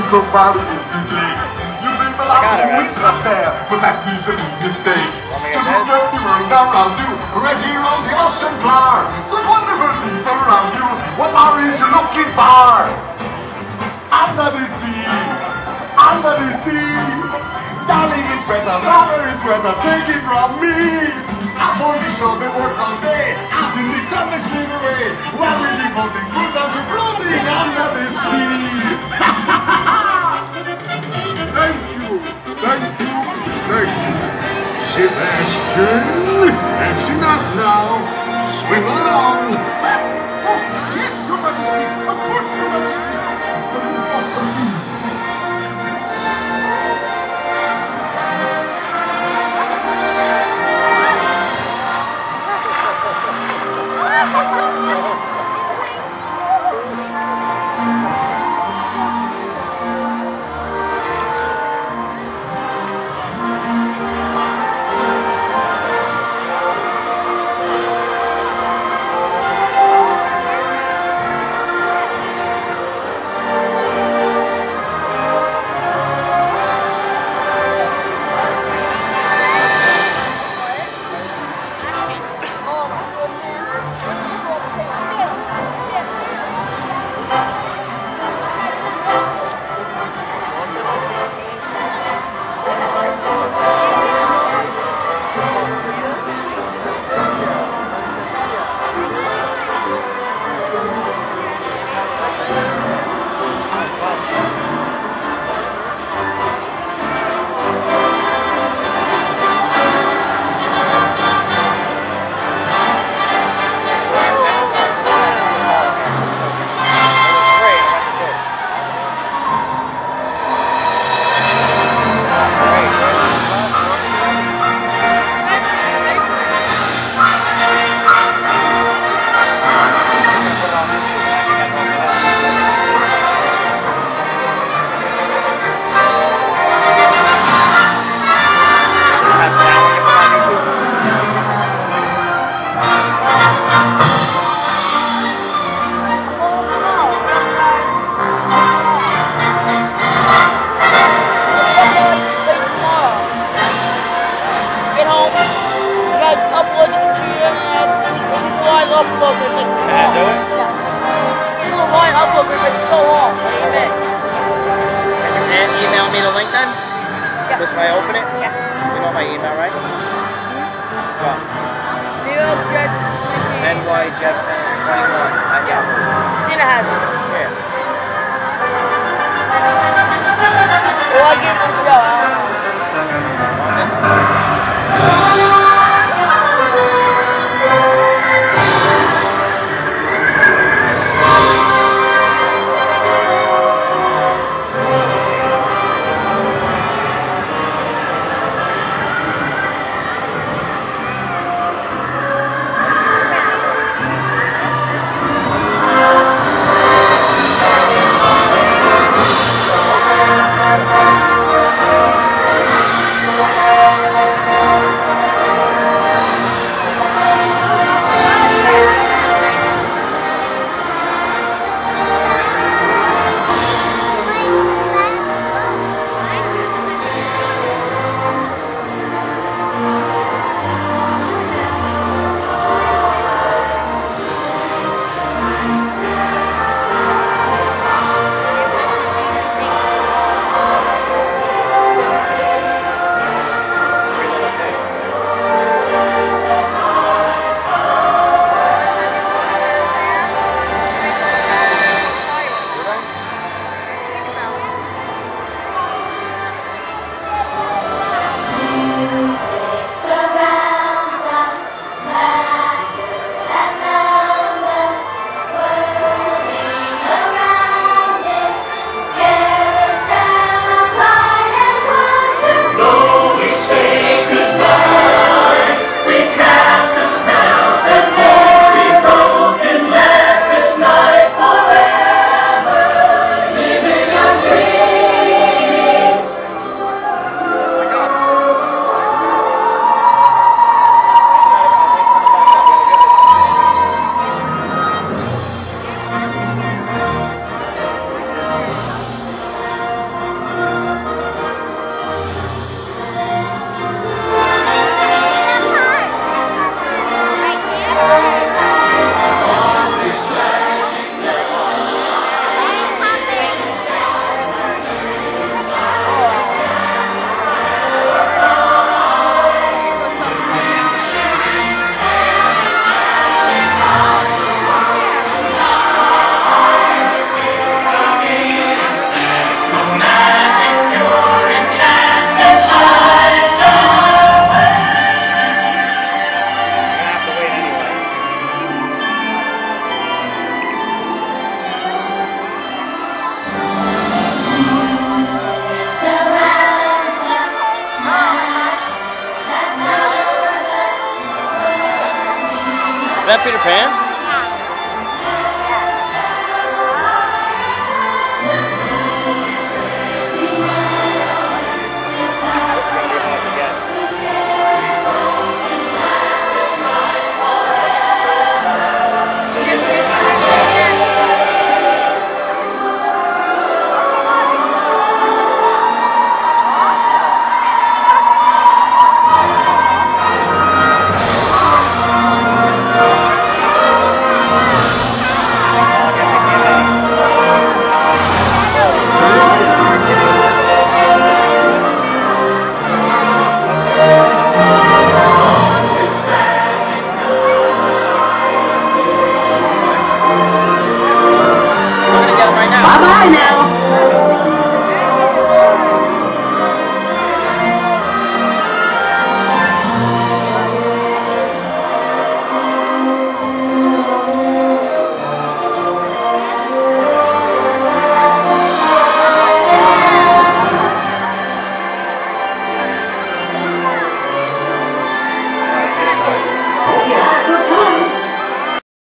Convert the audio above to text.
somebody else's leg. You think that I'm weak up there, but that is a big mistake. Just look at the world around you, right here on the ocean floor. Some wonderful things around you. What are you looking for? Under the sea, under the sea. Darling, it's better, mother, it's better, take it from me. I'm on the shore, they work all day, out in the sun, they slip away. While we're devoting food down to floating under the sea. Thank you, thank you, thank you. Sebastian, that's enough now. Swim along. Oh, yes, Your Majesty, of course, Your Majesty. that Peter Pan?